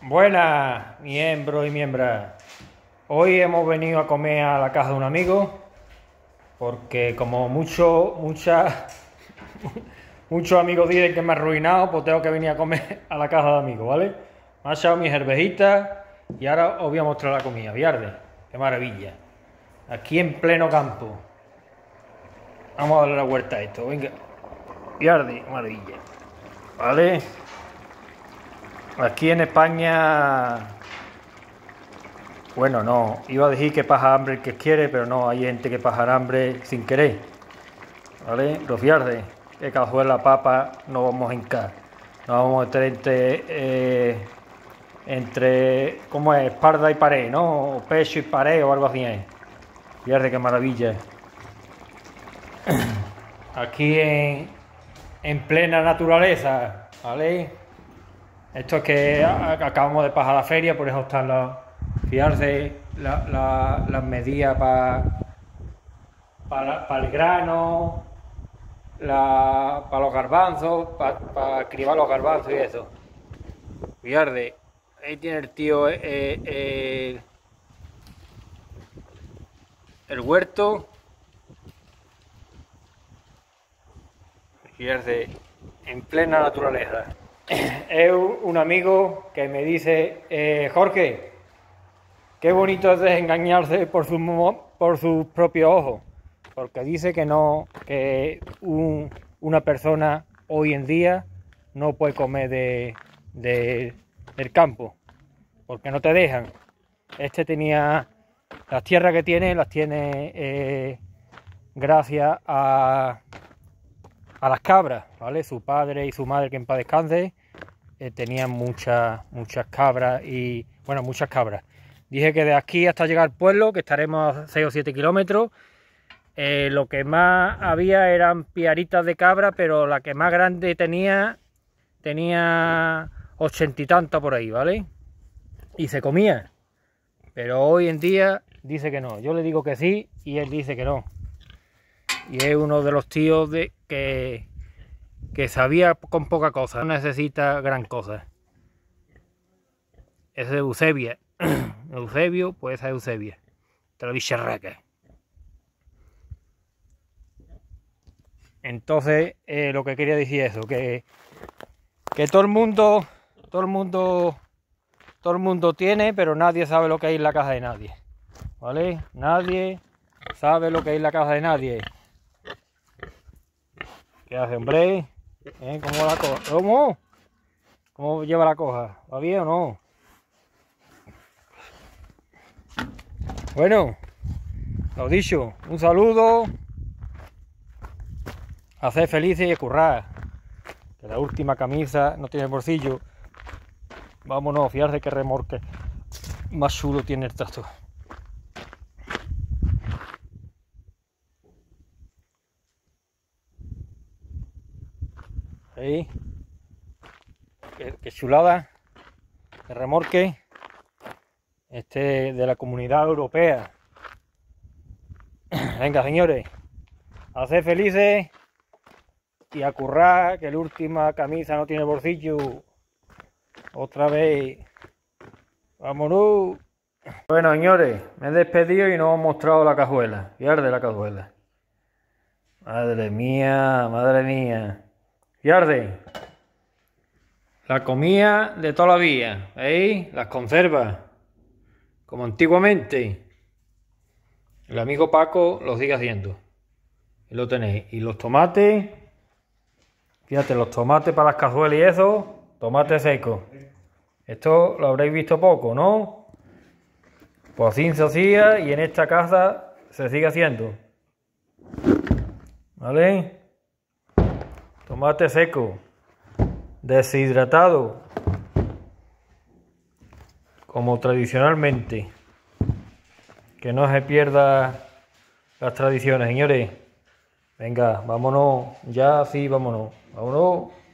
Buenas, miembros y miembros. Hoy hemos venido a comer a la casa de un amigo porque como muchos amigos dicen que me he arruinado, pues tengo que venir a comer a la casa de amigos, ¿vale? Me ha echado mis cervejitas y ahora os voy a mostrar la comida. Viarde, qué maravilla. Aquí en pleno campo. Vamos a darle la vuelta a esto, venga. Viarde, maravilla. ¿Vale? Aquí en España, bueno, no, iba a decir que pasa hambre el que quiere, pero no, hay gente que pasa hambre sin querer, ¿vale? Los fiardes, de cazuela, papa, no vamos a hincar, no vamos a meter entre, ¿cómo es? Espalda y pared, ¿no? O pecho y pared o algo así es. Fiarde, qué maravilla. Aquí en plena naturaleza, ¿vale? Esto es que acabamos de pasar la feria, por eso están las medidas para el grano, para los garbanzos, para cribar los garbanzos y eso. Fiarde, ahí tiene el tío el huerto. Fiarde, en plena naturaleza. Es un amigo que me dice, Jorge, qué bonito es desengañarse por sus propios ojos, porque dice que no, que una persona hoy en día no puede comer del campo, porque no te dejan. Este tenía, las tierras que tiene, las tiene gracias a las cabras, ¿vale? Su padre y su madre, que en paz descanse, tenían muchas cabras y, bueno, muchas cabras. Dije que de aquí hasta llegar al pueblo, que estaremos a 6 o 7 kilómetros, lo que más había eran piaritas de cabra, pero la que más grande tenía 80 y tantas por ahí, ¿vale? Y se comía. Pero hoy en día dice que no. Yo le digo que sí y él dice que no. Y es uno de los tíos que sabía con poca cosa, no necesita gran cosa. Es de Eusebia. Eusebio, pues esa es Eusebia. Te lo dice Raca. Entonces, lo que quería decir es eso, que todo el mundo tiene, pero nadie sabe lo que hay en la casa de nadie. ¿Vale? Nadie sabe lo que hay en la casa de nadie. ¿Qué hace, hombre? ¿Cómo la coja? ¿Cómo lleva la coja? ¿Va bien o no? Bueno, lo dicho, un saludo. A ser felices y a currar. Que la última camisa no tiene bolsillo. Vámonos, fiarse que remorque más chulo tiene el tractor. Ahí. Qué chulada. El remorque. Este de la Comunidad Europea. Venga, señores. A ser felices y a currar, que la última camisa no tiene bolsillo. Otra vez. Vámonos. Bueno, señores, me he despedido y no os he mostrado la cazuela. Fiarde la cazuela. Madre mía, madre mía. Fiarde. La comida de toda la vida. ¿Veis? Las conservas. Como antiguamente. El amigo Paco lo sigue haciendo. Y lo tenéis. Y los tomates. Fíjate, los tomates para las cazuelas y eso. Tomate seco. Esto lo habréis visto poco, ¿no? Pues así se hacía y en esta casa se sigue haciendo. ¿Vale? Tomate seco. Deshidratado. Como tradicionalmente. Que no se pierda las tradiciones, señores. Venga, vámonos. Ya sí, vámonos. Vámonos.